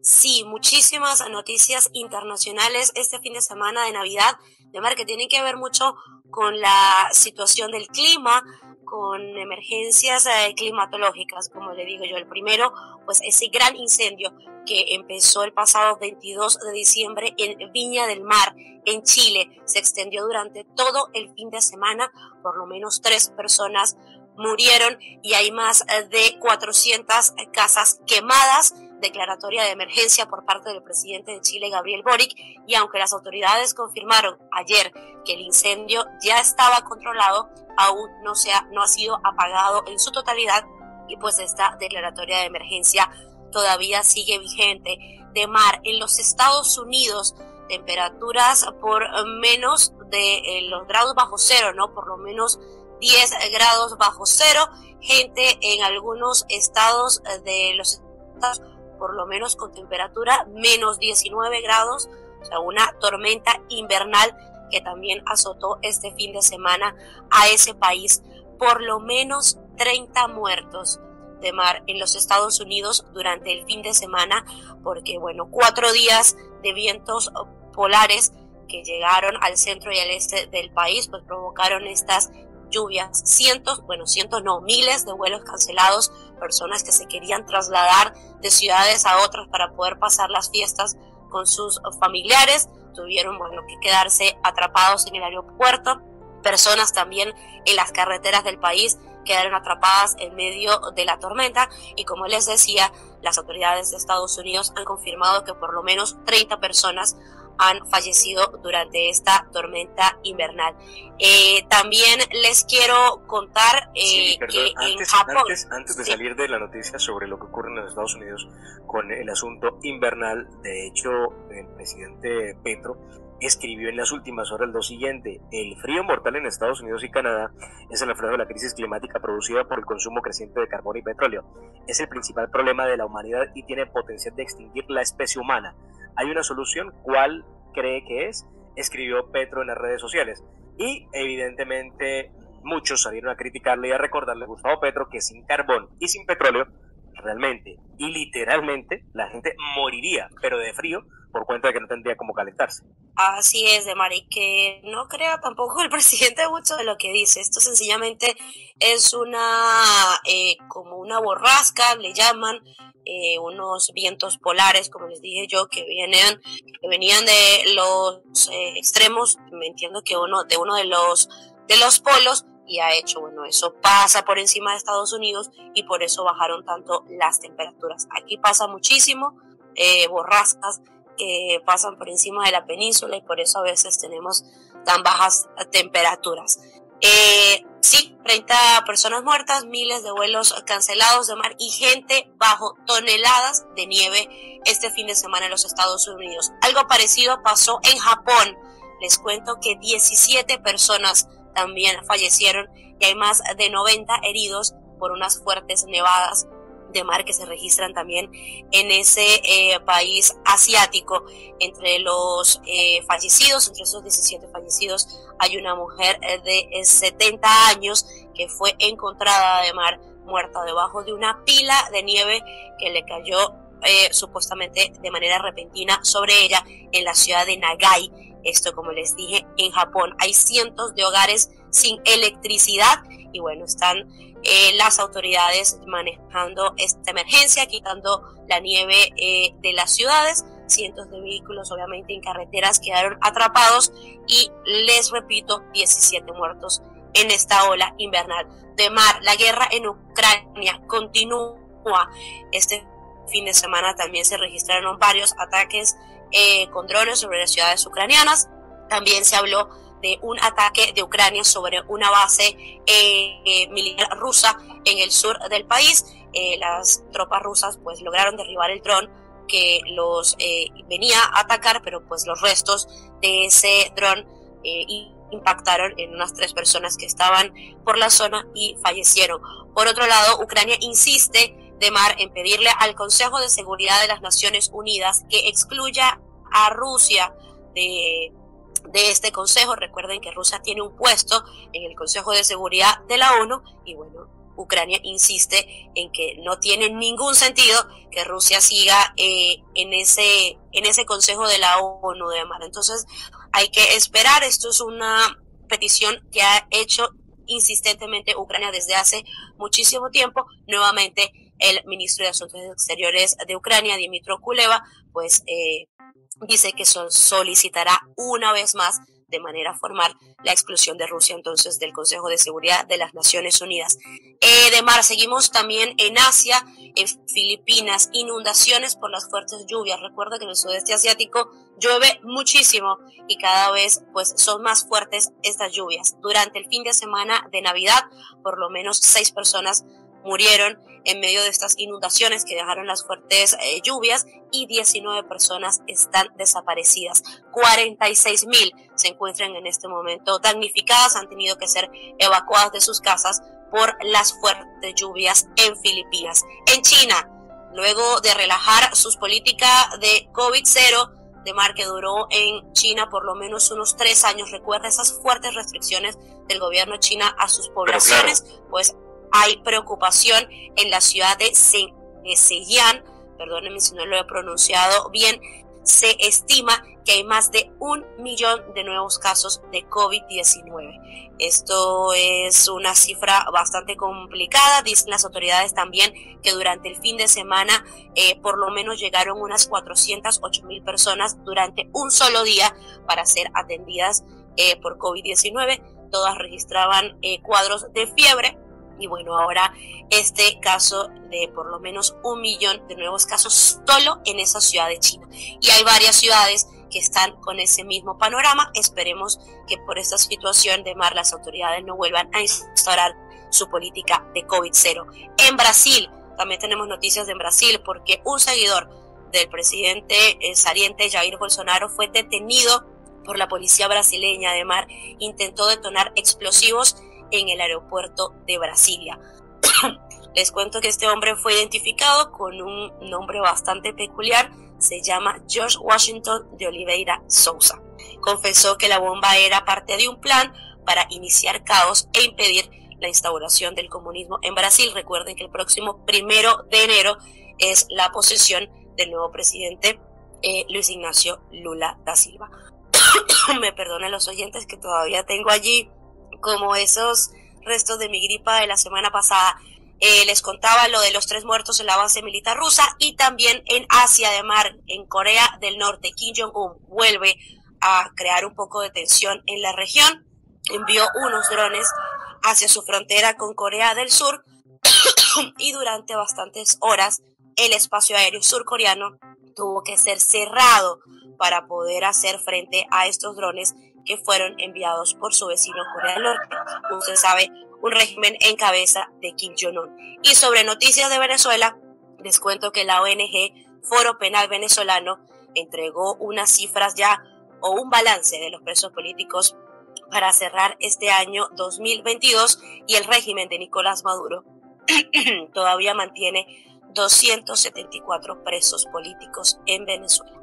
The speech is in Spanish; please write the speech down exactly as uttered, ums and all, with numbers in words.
Sí, muchísimas noticias internacionales este fin de semana de Navidad, de mar que tienen que ver mucho con la situación del clima, con emergencias eh, climatológicas, como le digo yo. El primero, pues ese gran incendio que empezó el pasado veintidós de diciembre en Viña del Mar, en Chile, se extendió durante todo el fin de semana, por lo menos tres personas murieron y hay más de cuatrocientas casas quemadas, declaratoria de emergencia por parte del presidente de Chile, Gabriel Boric, y aunque las autoridades confirmaron ayer que el incendio ya estaba controlado, aún no, se ha, no ha sido apagado en su totalidad y pues esta declaratoria de emergencia todavía sigue vigente. De mar, en los Estados Unidos, temperaturas por menos de eh, los grados bajo cero, ¿no? Por lo menos diez grados bajo cero, gente en algunos estados de los estados por lo menos con temperatura menos diecinueve grados, o sea, una tormenta invernal que también azotó este fin de semana a ese país. Por lo menos treinta muertos de mar en los Estados Unidos durante el fin de semana, porque bueno, cuatro días de vientos polares que llegaron al centro y al este del país, pues provocaron estas lluvias, cientos, bueno, cientos no, miles de vuelos cancelados, personas que se querían trasladar de ciudades a otras para poder pasar las fiestas con sus familiares, tuvieron, bueno, que quedarse atrapados en el aeropuerto, personas también en las carreteras del país quedaron atrapadas en medio de la tormenta y como les decía, las autoridades de Estados Unidos han confirmado que por lo menos treinta personas han fallecido durante esta tormenta invernal. Eh, también les quiero contar eh, sí, perdón, que antes, en Japón... Antes, antes de sí. salir de la noticia sobre lo que ocurre en los Estados Unidos con el asunto invernal, de hecho, el presidente Petro escribió en las últimas horas lo siguiente: el frío mortal en Estados Unidos y Canadá es el reflejo de la crisis climática producida por el consumo creciente de carbón y petróleo. Es el principal problema de la humanidad y tiene potencial de extinguir la especie humana. ¿Hay una solución? ¿Cuál cree que es? Escribió Petro en las redes sociales. Y evidentemente muchos salieron a criticarle y a recordarle a Gustavo Petro que sin carbón y sin petróleo, realmente y literalmente, la gente moriría, pero de frío, por cuenta de que no tendría cómo calentarse. Así es, de Mari, que no crea tampoco el presidente mucho de lo que dice. Esto sencillamente es una, eh, como una borrasca, le llaman, eh, unos vientos polares, como les dije yo, que vienen, que venían de los eh, extremos, me entiendo que uno, de uno de los, de los polos, y ha hecho, bueno, eso pasa por encima de Estados Unidos y por eso bajaron tanto las temperaturas. Aquí pasa muchísimo, eh, borrascas que pasan por encima de la península y por eso a veces tenemos tan bajas temperaturas. Eh, sí, treinta personas muertas, miles de vuelos cancelados de mar y gente bajo toneladas de nieve este fin de semana en los Estados Unidos. Algo parecido pasó en Japón. Les cuento que diecisiete personas también fallecieron y hay más de noventa heridos por unas fuertes nevadas de mar que se registran también en ese eh, país asiático. Entre los eh, fallecidos, entre esos diecisiete fallecidos, hay una mujer de setenta años que fue encontrada de mar muerta debajo de una pila de nieve que le cayó eh, supuestamente de manera repentina sobre ella en la ciudad de Nagai. Esto, como les dije, en Japón. Hay cientos de hogares sin electricidad y bueno, están eh, las autoridades manejando esta emergencia, quitando la nieve eh, de las ciudades. Cientos de vehículos, obviamente, en carreteras quedaron atrapados y les repito, diecisiete muertos en esta ola invernal de mar. La guerra en Ucrania continúa. Este fin de semana también se registraron varios ataques eh, con drones sobre las ciudades ucranianas. También se habló de un ataque de Ucrania sobre una base eh, eh, militar rusa en el sur del país. Eh, las tropas rusas pues lograron derribar el dron que los eh, venía a atacar, pero pues los restos de ese dron eh, impactaron en unas tres personas que estaban por la zona y fallecieron. Por otro lado, Ucrania insiste de mar en pedirle al Consejo de Seguridad de las Naciones Unidas que excluya a Rusia de, de este consejo. Recuerden que Rusia tiene un puesto en el Consejo de Seguridad de la ONU y bueno, Ucrania insiste en que no tiene ningún sentido que Rusia siga eh, en ese en ese Consejo de la ONU de Mar. Entonces hay que esperar. Esto es una petición que ha hecho insistentemente Ucrania desde hace muchísimo tiempo. Nuevamente el ministro de Asuntos Exteriores de Ucrania, Dmytro Kuleba, pues eh, dice que solicitará una vez más de manera formal la exclusión de Rusia entonces del Consejo de Seguridad de las Naciones Unidas. Eh, de mar, seguimos también en Asia, en Filipinas, inundaciones por las fuertes lluvias. Recuerda que en el sudeste asiático llueve muchísimo y cada vez pues son más fuertes estas lluvias. Durante el fin de semana de Navidad, por lo menos seis personas murieron en medio de estas inundaciones que dejaron las fuertes eh, lluvias y diecinueve personas están desaparecidas. cuarenta y seis mil se encuentran en este momento damnificadas, han tenido que ser evacuadas de sus casas por las fuertes lluvias en Filipinas. En China, luego de relajar sus políticas de COVID cero, de mar que duró en China por lo menos unos tres años, recuerda esas fuertes restricciones del gobierno chino a sus poblaciones, claro. Pues hay preocupación en la ciudad de Zhejiang, perdónenme si no lo he pronunciado bien. Se estima que hay más de un millón de nuevos casos de COVID diecinueve. Esto es una cifra bastante complicada. Dicen las autoridades también que durante el fin de semana eh, por lo menos llegaron unas cuatrocientas ocho mil personas durante un solo día para ser atendidas eh, por COVID diecinueve. Todas registraban eh, cuadros de fiebre. Y bueno, ahora este caso de por lo menos un millón de nuevos casos solo en esa ciudad de China. Y hay varias ciudades que están con ese mismo panorama. Esperemos que por esta situación de mar las autoridades no vuelvan a instaurar su política de COVID cero. En Brasil, también tenemos noticias de Brasil porque un seguidor del presidente eh, saliente Jair Bolsonaro fue detenido por la policía brasileña de mar. Intentó detonar explosivos en el aeropuerto de Brasilia. Les cuento que este hombre fue identificado con un nombre bastante peculiar. Se llama George Washington de Oliveira Souza. Confesó que la bomba era parte de un plan para iniciar caos e impedir la instauración del comunismo en Brasil. Recuerden que el próximo primero de enero es la posesión del nuevo presidente eh, Luis Ignacio Lula da Silva. Me perdonen los oyentes que todavía tengo allí como esos restos de mi gripa de la semana pasada. Eh, les contaba lo de los tres muertos en la base militar rusa. Y también en Asia de mar, en Corea del Norte, Kim Jong-un vuelve a crear un poco de tensión en la región. Envió unos drones hacia su frontera con Corea del Sur y durante bastantes horas el espacio aéreo surcoreano tuvo que ser cerrado para poder hacer frente a estos drones que fueron enviados por su vecino Corea del Norte. Usted sabe, un régimen en cabeza de Kim Jong-un. Y sobre noticias de Venezuela, les cuento que la O N G Foro Penal Venezolano entregó unas cifras ya o un balance de los presos políticos para cerrar este año dos mil veintidós y el régimen de Nicolás Maduro todavía mantiene doscientos setenta y cuatro presos políticos en Venezuela.